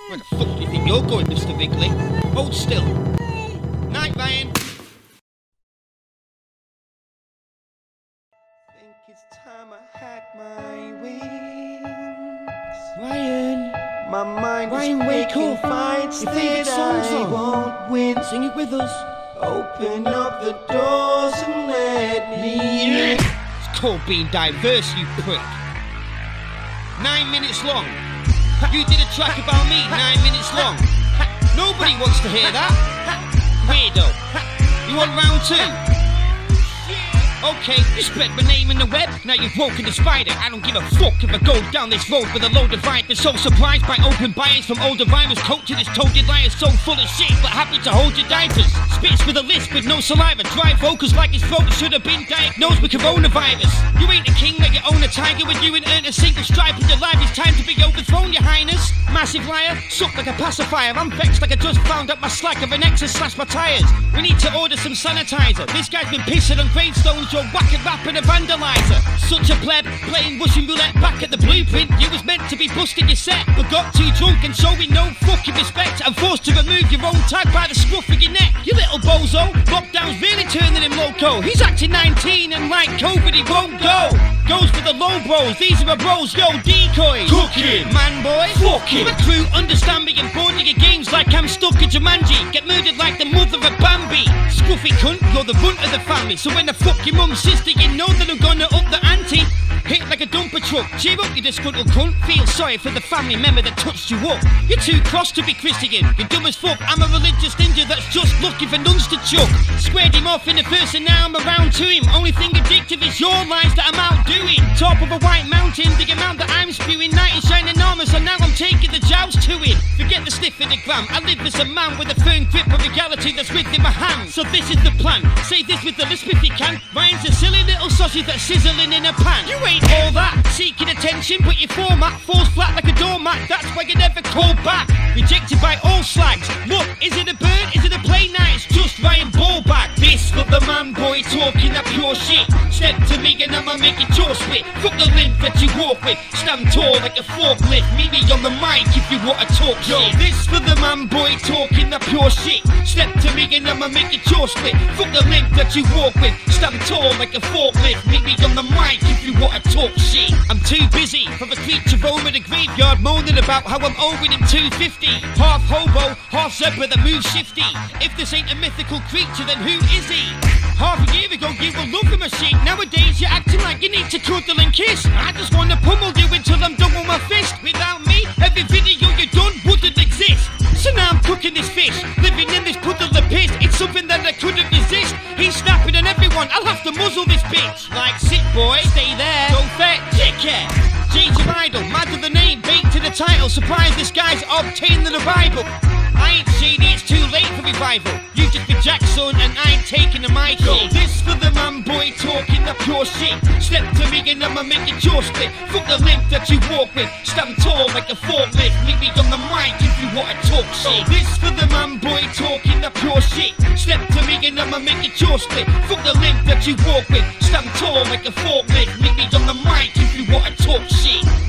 Where the fuck do you think you're going, Mr. Bigley? Hold still. Night, Ryan. Think it's time I had my wings. Ryan. My mind Ryan, is wake picking up. fights Your favourite that song's I on. won't win. Sing it with us. Open up the doors and let me in. It's called being diverse, you prick. 9 minutes long. You did a track about me, 9 minutes long. Nobody wants to hear that. Weirdo. You want round two? Okay, you spread my name in the web, now you've woken the spider. I don't give a fuck if I go down this road with a load of vipers. So surprised by open bias from older rhymers. Coaching this toaded liar so full of shit, but happy to hold your diapers. Spits with a lisp with no saliva. Dry vocals like his throat should have been diagnosed with coronavirus. You ain't a king, like you own a tiger. When you ain't earned a single stripe in your life, it's time to be overthrown, your highness. Massive liar, suck like a pacifier. I'm vexed like I just found out my slack of an ex has slashed my tires. We need to order some sanitizer. This guy's been pissing on gravestones. You're whacking rap and a vandalizer. Such a pleb, playing Russian roulette back at the blueprint. You was meant to be busting your set, but got too drunk and showing no fucking respect. And forced to remove your own tag by the scruff of your neck. You little bozo, lockdown's really turning him loco. He's acting 19 and like COVID he won't go. Goes for the low bros, these are my bros, yo, decoys. Cooking, man boy, fucking. My crew understand me and board your games like I'm stuck in Jumanji. Get murdered like the mother of Bambi. Scruffy cunt, you're the runt of the family. So when the fuck your mum sister, you know that I'm gonna up the ante. Hit like a dumper truck, cheer up you disgruntled cunt. Feel sorry for the family member that touched you up. You're too cross to be Christian, you're dumb as fuck. I'm a religious ninja that's just looking for nuns to chuck. Squared him off in the first and now I'm around to him. Only thing addictive is your lies that I'm outdoing. Top of a white mountain, the amount that I'm spewing. Knight in shining armor, so now I'm taking the joust to it. Forget the sniff of the gram, I live as a man with a firm grip of reality that's within my hand. So this is the plan, say this with the lisp if you can. Ryan's a silly little sausage that's sizzling in a pan. You ain't all that, seeking attention, but your format falls flat like a doormat. That's why you never call back, rejected by all slags. Look, is it a bird, is it a plane? Nah, it's just Ryan Ballback. This for the man boy talking that pure shit. Step to me and I'ma make it your split. Fuck the limp that you walk with, stand tall like a forklift. Meet me on the mic if you wanna talk shit. This for the man boy talking that pure shit. Step to me and I'ma make it your split. Fuck the limp that you walk with, stand tall like a forklift. Meet me on the mic if you wanna talk shit. I'm too busy for the creature over the graveyard moaning about how I'm owing him 250. Half hobo, half zebra that moves shifty. If this ain't a mythical creature, then who is he? Half a year ago you were loving my shit. Nowadays you're acting like you need to cuddle and kiss. I just wanna pummel you until I'm done with my fist. Without me, every video you done wouldn't exist. So now I'm cooking this fish, living in this puddle of piss. It's something that I couldn't resist. He's snapping on everyone, I'll have to muzzle this bitch. Like sit boy, stay there, go fat, dickhead. Change your idol, mad to the name, baked to the title. Surprise, this guy's obtaining the Bible. I ain't shady, it's too late for revival. You just be Jackson and I ain't taking the mic. Yo, this for the man boy talking that pure shit. Step to me and I'ma make it your split. Fuck the limp that you walk with, stand tall like a forklift. Meet me on the mic if you wanna talk shit. This for the man boy talking that pure shit. Step to me and I'ma make it your split. Fuck the limp that you walk with, stand tall like a forklift. Meet me on the mic if you wanna talk shit.